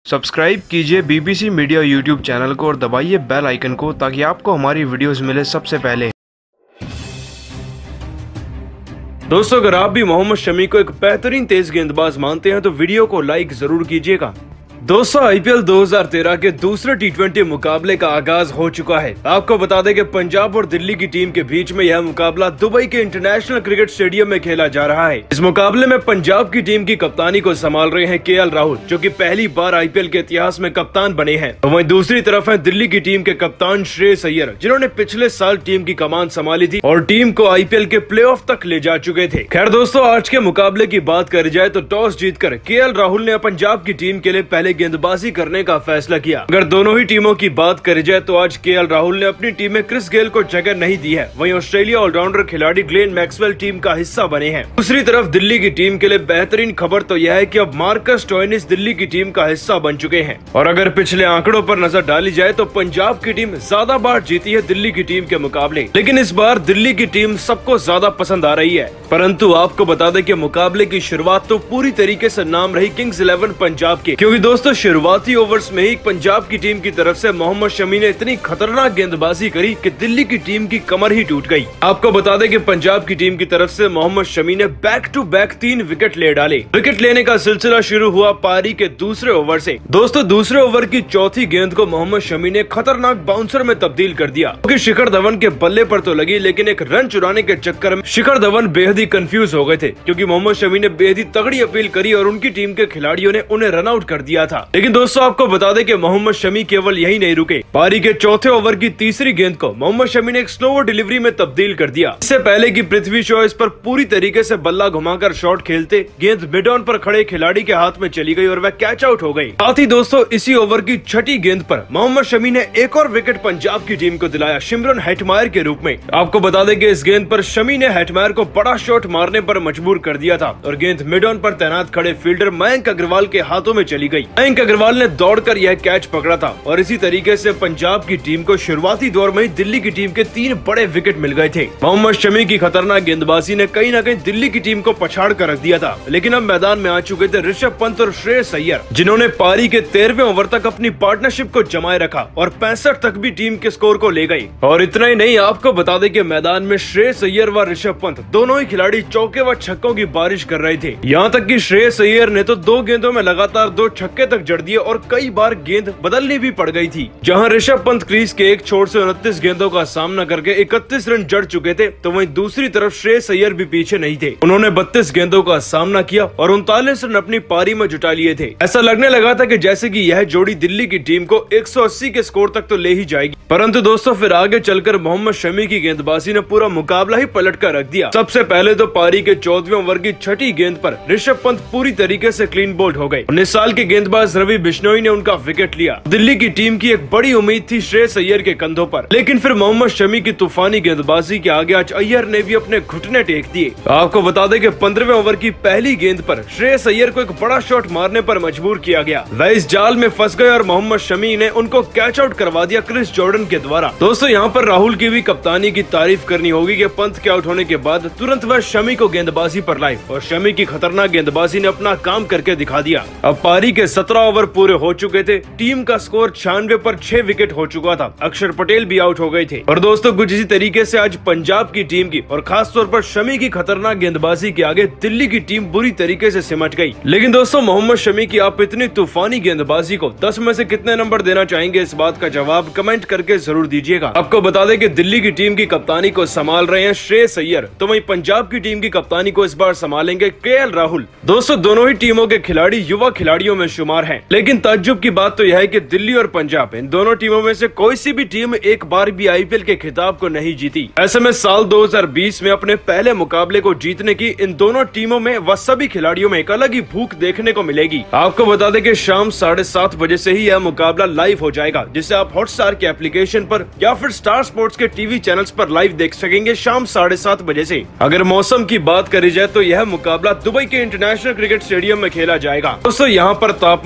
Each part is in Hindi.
सब्सक्राइब कीजिए बीबीसी मीडिया यूट्यूब चैनल को और दबाइए बेल आइकन को ताकि आपको हमारी वीडियोस मिले सबसे पहले। दोस्तों, अगर आप भी मोहम्मद शमी को एक बेहतरीन तेज गेंदबाज मानते हैं तो वीडियो को लाइक जरूर कीजिएगा। दोस्तों, आईपीएल 2013 के दूसरे टी20 मुकाबले का आगाज हो चुका है। आपको बता दें कि पंजाब और दिल्ली की टीम के बीच में यह मुकाबला दुबई के इंटरनेशनल क्रिकेट स्टेडियम में खेला जा रहा है। इस मुकाबले में पंजाब की टीम की कप्तानी को संभाल रहे हैं केएल राहुल, जो कि पहली बार आईपीएल के इतिहास में कप्तान बने हैं। तो वहीं दूसरी तरफ है दिल्ली की टीम के कप्तान श्रेयस अय्यर, जिन्होंने पिछले साल टीम की कमान संभाली थी और टीम को आईपीएल के प्लेऑफ तक ले जा चुके थे। खैर दोस्तों, आज के मुकाबले की बात करी जाए तो टॉस जीतकर केएल राहुल ने पंजाब की टीम के लिए पहले गेंदबाजी करने का फैसला किया। अगर दोनों ही टीमों की बात करी जाए तो आज केएल राहुल ने अपनी टीम में क्रिस गेल को जगह नहीं दी है। वहीं ऑस्ट्रेलिया ऑलराउंडर खिलाड़ी ग्लेन मैक्सवेल टीम का हिस्सा बने हैं। दूसरी तरफ दिल्ली की टीम के लिए बेहतरीन खबर तो यह है कि अब मार्कस स्टोइनिस दिल्ली की टीम का हिस्सा बन चुके हैं। और अगर पिछले आंकड़ों पर नजर डाली जाए तो पंजाब की टीम ज्यादा बार जीती है दिल्ली की टीम के मुकाबले, लेकिन इस बार दिल्ली की टीम सबको ज्यादा पसंद आ रही है। परंतु आपको बता दें कि मुकाबले की शुरुआत तो पूरी तरीके से नाम रही किंग्स 11 पंजाब के, क्योंकि दोस्तों शुरुआती ओवर्स में ही पंजाब की टीम की तरफ से मोहम्मद शमी ने इतनी खतरनाक गेंदबाजी करी कि दिल्ली की टीम की कमर ही टूट गई। आपको बता दें कि पंजाब की टीम की तरफ से मोहम्मद शमी ने बैक टू बैक 3 विकेट ले डाले। विकेट लेने का सिलसिला शुरू हुआ पारी के दूसरे ओवर से। दोस्तों, दूसरे ओवर की चौथी गेंद को मोहम्मद शमी ने खतरनाक बाउंसर में तब्दील कर दिया, क्योंकि शिखर धवन के बल्ले पर तो लगी, लेकिन एक रन चुराने के चक्कर में शिखर धवन बेहद ही कंफ्यूज हो गए थे, क्योंकि मोहम्मद शमी ने बेहद ही तगड़ी अपील करी और उनकी टीम के खिलाड़ियों ने उन्हें रन आउट कर दिया था। लेकिन दोस्तों, आपको बता दें कि मोहम्मद शमी केवल यही नहीं रुके। पारी के चौथे ओवर की तीसरी गेंद को मोहम्मद शमी ने एक स्लोवर डिलीवरी में तब्दील कर दिया। इससे पहले कि पृथ्वी शॉ इस पर पूरी तरीके से बल्ला घुमाकर शॉट खेलते, गेंद मिड ऑन पर खड़े खिलाड़ी के हाथ में चली गई और वह कैच आउट हो गई। साथ ही दोस्तों, इसी ओवर की छठी गेंद पर मोहम्मद शमी ने एक और विकेट पंजाब की टीम को दिलाया शिमरन हेटमायर के रूप में। आपको बता दें कि इस गेंद पर शमी ने हेटमायर को बड़ा शॉट मारने पर मजबूर कर दिया था और गेंद मिड ऑन पर तैनात खड़े फील्डर मयंक अग्रवाल के हाथों में चली गई। मयंक अग्रवाल ने दौड़कर यह कैच पकड़ा था और इसी तरीके से पंजाब की टीम को शुरुआती दौर में ही दिल्ली की टीम के 3 बड़े विकेट मिल गए थे। मोहम्मद शमी की खतरनाक गेंदबाजी ने कहीं न कहीं दिल्ली की टीम को पछाड़ कर रख दिया था, लेकिन अब मैदान में आ चुके थे ऋषभ पंत और श्रेयस अय्यर, जिन्होंने पारी के 13वें ओवर तक अपनी पार्टनरशिप को जमाए रखा और 65 तक भी टीम के स्कोर को ले गई। और इतना ही नहीं, आपको बता दें कि मैदान में श्रेयस अय्यर व ऋषभ पंत दोनों ही खिलाड़ी चौके व छक्कों की बारिश कर रहे थे। यहाँ तक कि श्रेयस अय्यर ने तो 2 गेंदों में लगातार 2 छक्के तक जड़ दिए और कई बार गेंद बदलनी भी पड़ गई थी। जहां ऋषभ पंत क्रीज के एक छोर से 29 गेंदों का सामना करके 31 रन जड़ चुके थे, तो वहीं दूसरी तरफ श्रेयस अय्यर भी पीछे नहीं थे। उन्होंने 32 गेंदों का सामना किया और 39 रन अपनी पारी में जुटा लिए थे। ऐसा लगने लगा था कि जैसे कि यह जोड़ी दिल्ली की टीम को 180 के स्कोर तक तो ले ही जाएगी। परंतु दोस्तों, फिर आगे चलकर मोहम्मद शमी की गेंदबाजी ने पूरा मुकाबला ही पलट कर रख दिया। सबसे पहले तो पारी के 14वें ओवर की छठी गेंद पर ऋषभ पंत पूरी तरीके से क्लीन बोल्ड हो गए। 19 साल के गेंदबाज रवि बिश्नोई ने उनका विकेट लिया। दिल्ली की टीम की एक बड़ी उम्मीद थी श्रेयस अय्यर के कंधों पर, लेकिन फिर मोहम्मद शमी की तूफानी गेंदबाजी के आगे आज अय्यर ने भी अपने घुटने टेक दिए। आपको बता दें कि 15वें ओवर की पहली गेंद पर श्रेयस अय्यर को एक बड़ा शॉट मारने पर मजबूर किया गया। वह इस जाल में फंस गए और मोहम्मद शमी ने उनको कैच आउट करवा दिया क्रिस जॉर्डन के द्वारा। दोस्तों, यहाँ पर राहुल की भी कप्तानी की तारीफ करनी होगी कि पंत के आउट होने के बाद तुरंत वह शमी को गेंदबाजी पर लाए और शमी की खतरनाक गेंदबाजी ने अपना काम करके दिखा दिया। अब पारी के 17 ओवर पूरे हो चुके थे। टीम का स्कोर 96 पर 6 विकेट हो चुका था। अक्षर पटेल भी आउट हो गए थे। और दोस्तों, कुछ इसी तरीके से आज पंजाब की टीम की और खास तौर पर शमी की खतरनाक गेंदबाजी के आगे दिल्ली की टीम बुरी तरीके से सिमट गई। लेकिन दोस्तों, मोहम्मद शमी की आप इतनी तूफानी गेंदबाजी को 10 में से कितने नंबर देना चाहेंगे, इस बात का जवाब कमेंट करके जरूर दीजिएगा। आपको बता दें कि दिल्ली की टीम की कप्तानी को संभाल रहे हैं श्रेयस अय्यर, तो वहीं पंजाब की टीम की कप्तानी को इस बार संभालेंगे केएल राहुल। दोस्तों, दोनों ही टीमों के खिलाड़ी युवा खिलाड़ियों में शुमार हैं, लेकिन ताज्जुब की बात तो यह है कि दिल्ली और पंजाब, इन दोनों टीमों में से कोई सी भी टीम एक बार भी आईपीएल के खिताब को नहीं जीती। ऐसे में साल 2020 में अपने पहले मुकाबले को जीतने की इन दोनों टीमों में व सभी खिलाड़ियों में एक अलग ही भूख देखने को मिलेगी। आपको बता दें कि शाम 7:30 बजे से ही यह मुकाबला लाइव हो जाएगा, जिसे आप हॉटस्टार के एप्लीकेशन पर या फिर स्टार स्पोर्ट्स के टीवी चैनल्स पर लाइव देख सकेंगे शाम 7:30 बजे से। अगर मौसम की बात करी जाए तो यह मुकाबला दुबई के इंटरनेशनल क्रिकेट स्टेडियम में खेला जाएगा। दोस्तों, यहाँ पर तापमान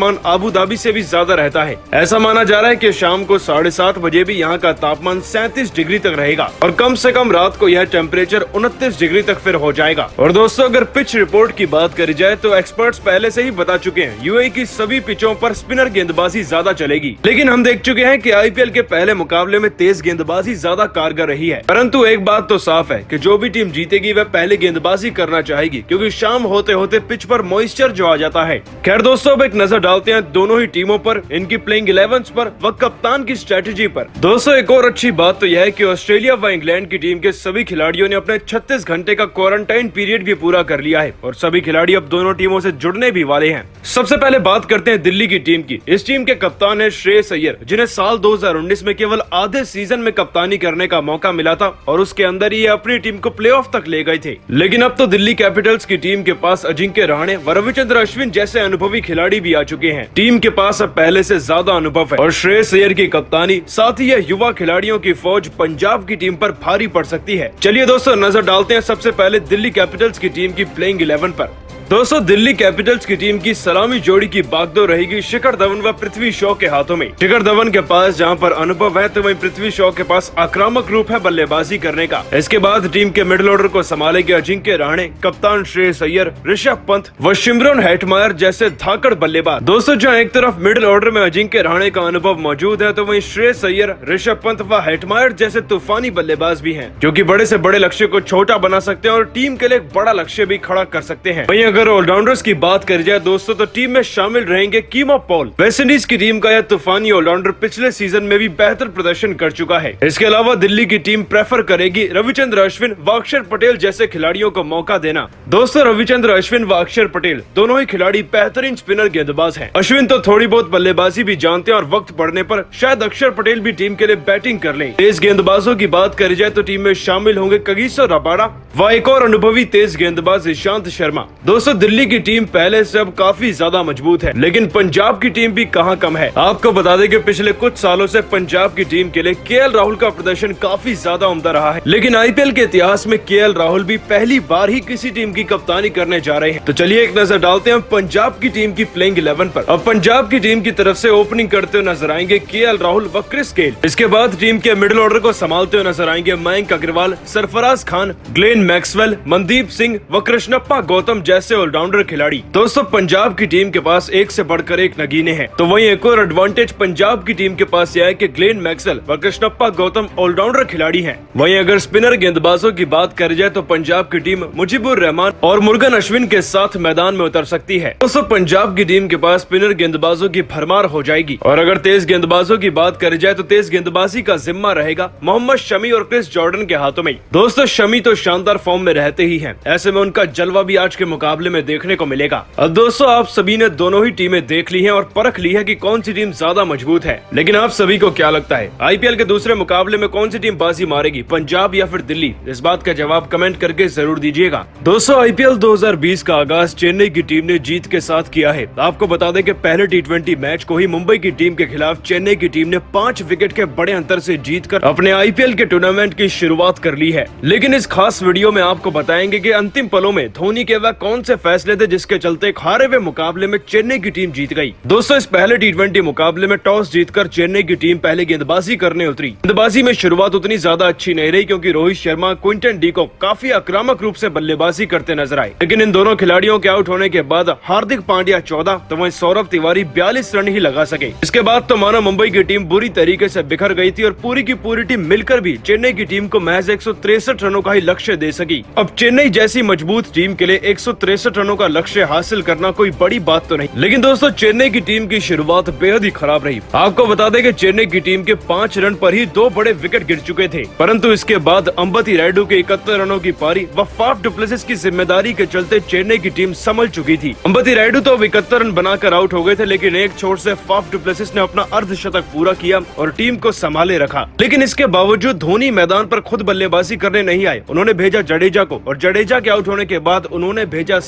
तापमान आबू धाबी से भी ज्यादा रहता है। ऐसा माना जा रहा है कि शाम को 7:30 बजे भी यहाँ का तापमान 37 डिग्री तक रहेगा और कम से कम रात को यह टेम्परेचर 29 डिग्री तक फिर हो जाएगा। और दोस्तों, अगर पिच रिपोर्ट की बात करी जाए तो एक्सपर्ट्स पहले से ही बता चुके हैं यूएई की सभी पिचों पर स्पिनर गेंदबाजी ज्यादा चलेगी। लेकिन हम देख चुके हैं कि आईपीएल के पहले मुकाबले में तेज गेंदबाजी ज्यादा कारगर रही है। परंतु एक बात तो साफ है कि जो भी टीम जीतेगी वह पहले गेंदबाजी करना चाहेगी, क्योंकि शाम होते होते पिच पर मॉइस्चर जो आ जाता है। खैर दोस्तों, अब एक नजर डालते हैं दोनों ही टीमों पर, इनकी प्लेइंग 11s पर व कप्तान की स्ट्रेटेजी पर। दोस्तों, एक और अच्छी बात तो यह है कि ऑस्ट्रेलिया व इंग्लैंड की टीम के सभी खिलाड़ियों ने अपने 36 घंटे का क्वारंटाइन पीरियड भी पूरा कर लिया है और सभी खिलाड़ी अब दोनों टीमों से जुड़ने भी वाले हैं। सबसे पहले बात करते हैं दिल्ली की टीम की। इस टीम के कप्तान है श्रेयस अय्यर, जिन्हें साल 2019 में केवल आधे सीजन में कप्तानी करने का मौका मिला था और उसके अंदर ही अपनी टीम को प्लेऑफ तक ले गए थे। लेकिन अब तो दिल्ली कैपिटल्स की टीम के पास अजिंक्य रहाणे व रविचंद्र अश्विन जैसे अनुभवी खिलाड़ी भी आ चुके हैं। टीम के पास अब पहले से ज्यादा अनुभव है और श्रेयस अय्यर की कप्तानी साथ ही यह युवा खिलाड़ियों की फौज पंजाब की टीम पर भारी पड़ सकती है। चलिए दोस्तों, नजर डालते हैं सबसे पहले दिल्ली कैपिटल्स की टीम की प्लेइंग 11 पर। दोस्तों, दिल्ली कैपिटल्स की टीम की सलामी जोड़ी की बागडोर रहेगी शिखर धवन व पृथ्वी शॉ के हाथों में। शिखर धवन के पास जहां पर अनुभव है तो वहीं पृथ्वी शॉ के पास आक्रामक रूप है बल्लेबाजी करने का। इसके बाद टीम के मिडिल ऑर्डर को संभालेंगे अजिंक्य रहाणे, कप्तान श्रेयस अय्यर, ऋषभ पंत व शिमरन हेटमायर जैसे धाकड़ बल्लेबाज। दोस्तों, जहां एक तरफ मिडिल ऑर्डर में अजिंक्य रहाणे का अनुभव मौजूद है तो वहीं श्रेयस अय्यर, ऋषभ पंत व हेटमायर जैसे तूफानी बल्लेबाज भी हैं, जो कि बड़े से बड़े लक्ष्य को छोटा बना सकते हैं और टीम के लिए एक बड़ा लक्ष्य भी खड़ा कर सकते हैं। वहीं अगर ऑलराउंडर्स की बात करी जाए दोस्तों तो टीम में शामिल रहेंगे कीमो पॉल। वेस्टइंडीज की टीम का यह तूफानी ऑलराउंडर पिछले सीजन में भी बेहतर प्रदर्शन कर चुका है। इसके अलावा दिल्ली की टीम प्रेफर करेगी रविचंद्र अश्विन व अक्षर पटेल जैसे खिलाड़ियों को मौका देना। दोस्तों, रविचंद्र अश्विन व अक्षर पटेल दोनों ही खिलाड़ी बेहतरीन स्पिनर गेंदबाज हैं। अश्विन तो थोड़ी बहुत बल्लेबाजी भी जानते हैं और वक्त पड़ने पर शायद अक्षर पटेल भी टीम के लिए बैटिंग कर लें। तेज गेंदबाजों की बात करी जाए तो टीम में शामिल होंगे कगिसो रबाडा व एक और अनुभवी तेज गेंदबाज ईशांत शर्मा। दोस्तों, दिल्ली की टीम पहले से अब काफी ज्यादा मजबूत है, लेकिन पंजाब की टीम भी कहां कम है। आपको बता दें कि पिछले कुछ सालों से पंजाब की टीम के लिए केएल राहुल का प्रदर्शन काफी ज्यादा उम्दा रहा है, लेकिन आईपीएल के इतिहास में केएल राहुल भी पहली बार ही किसी टीम की कप्तानी करने जा रहे हैं। तो चलिए एक नजर डालते हैं पंजाब की टीम की प्लेइंग 11 पर। अब पंजाब की टीम की तरफ से ओपनिंग करते हुए नजर आएंगे केएल राहुल व क्रिस गेल। इसके बाद टीम के मिडिल ऑर्डर को संभालते हुए नजर आएंगे मयंक अग्रवाल, सरफराज खान, ग्लेन मैक्सवेल, मनदीप सिंह व कृष्णप्पा गौतम जैसे ऑलराउंडर खिलाड़ी। दोस्तों, पंजाब की टीम के पास एक से बढ़कर एक नगीने हैं। तो वहीं एक और एडवांटेज पंजाब की टीम के पास यह है कि ग्लेन मैक्सवेल व कृष्णप्पा गौतम ऑलराउंडर खिलाड़ी हैं। वहीं अगर स्पिनर गेंदबाजों की बात करी जाए तो पंजाब की टीम मुजीबुर रहमान और मुर्गन अश्विन के साथ मैदान में उतर सकती है। दोस्तों, पंजाब की टीम के पास स्पिनर गेंदबाजों की भरमार हो जाएगी और अगर तेज गेंदबाजों की बात करी जाए तो तेज गेंदबाजी का जिम्मा रहेगा मोहम्मद शमी और क्रिस जॉर्डन के हाथों में। दोस्तों, शमी तो शानदार फॉर्म में रहते ही हैं, ऐसे में उनका जलवा भी आज के मुकाबले में देखने को मिलेगा। अब दोस्तों, आप सभी ने दोनों ही टीमें देख ली हैं और परख ली है कि कौन सी टीम ज्यादा मजबूत है। लेकिन आप सभी को क्या लगता है, आईपीएल के दूसरे मुकाबले में कौन सी टीम बाजी मारेगी, पंजाब या फिर दिल्ली? इस बात का जवाब कमेंट करके जरूर दीजिएगा। दोस्तों, आईपीएल 2020 का आगाज चेन्नई की टीम ने जीत के साथ किया है। आपको बता दें कि पहले T20 मैच को ही मुंबई की टीम के खिलाफ चेन्नई की टीम ने 5 विकेट के बड़े अंतर से जीतकर अपने आईपीएल के टूर्नामेंट की शुरुआत कर ली है। लेकिन इस खास वीडियो में आपको बताएंगे कि अंतिम पलों में धोनी के वह कौन से फैसले थे जिसके चलते हारे हुए मुकाबले में चेन्नई की टीम जीत गई। दोस्तों, इस पहले T20 मुकाबले में टॉस जीतकर चेन्नई की टीम पहले गेंदबाजी करने उतरी। गेंदबाजी में शुरुआत उतनी ज्यादा अच्छी नहीं रही क्योंकि Rohit Sharma, Quinton de Kock काफी आक्रामक रूप से बल्लेबाजी करते नजर आए। लेकिन इन दोनों खिलाड़ियों के आउट होने के बाद हार्दिक पांड्या 14 तो वहीं सौरभ तिवारी 42 रन ही लगा सके। इसके बाद तो मानो मुंबई की टीम बुरी तरीके से बिखर गई थी और पूरी की पूरी टीम मिलकर भी चेन्नई की टीम को महज 163 रनों का ही लक्ष्य दे सकी। अब चेन्नई जैसी मजबूत टीम के लिए 163 रनों का लक्ष्य हासिल करना कोई बड़ी बात तो नहीं। लेकिन दोस्तों, चेन्नई की टीम की शुरुआत बेहद ही खराब रही। आपको बता दें कि चेन्नई की टीम के 5 रन पर ही 2 बड़े विकेट गिर चुके थे, परंतु इसके बाद अंबती रायडू के 71 रनों की पारी व फाफ डु प्लेसिस की जिम्मेदारी के चलते चेन्नई की टीम संभल चुकी थी। अंबती रायडू तो 71 रन बनाकर आउट हो गए थे, लेकिन एक छोर से फाफ डु प्लेसिस ने अपना अर्धशतक पूरा किया और टीम को संभाले रखा। लेकिन इसके बावजूद धोनी मैदान पर खुद बल्लेबाजी करने नहीं आए। उन्होंने भेजा जडेजा को और जडेजा के आउट होने के बाद उन्होंने भेजा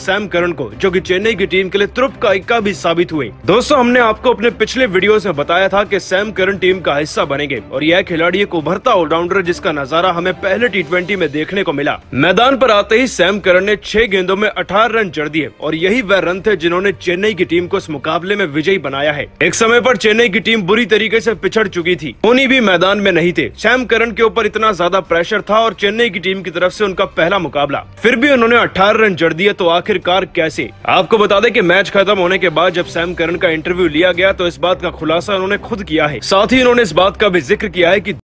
सैम करन को, जो कि चेन्नई की टीम के लिए तुरुप का इक्का भी साबित हुए। दोस्तों, हमने आपको अपने पिछले वीडियोस में बताया था कि सैम करन टीम का हिस्सा बनेंगे और यह खिलाड़ी एक उभरता ऑलराउंडर जिसका नजारा हमें पहले T20 में देखने को मिला। मैदान पर आते ही सैम करन ने 6 गेंदों में 18 रन जड़ दिए और यही वह रन थे जिन्होंने चेन्नई की टीम को इस मुकाबले में विजयी बनाया है। एक समय पर चेन्नई की टीम बुरी तरीके से पिछड़ चुकी थी, धोनी भी मैदान में नहीं थे। सैम करन के ऊपर इतना ज्यादा प्रेशर था और चेन्नई की टीम की तरफ से उनका पहला मुकाबला, फिर भी उन्होंने 18 रन जड़ दिए। तो आखिरकार कैसे? आपको बता दें कि मैच खत्म होने के बाद जब सैम करन का इंटरव्यू लिया गया तो इस बात का खुलासा उन्होंने खुद किया है। साथ ही उन्होंने इस बात का भी जिक्र किया है कि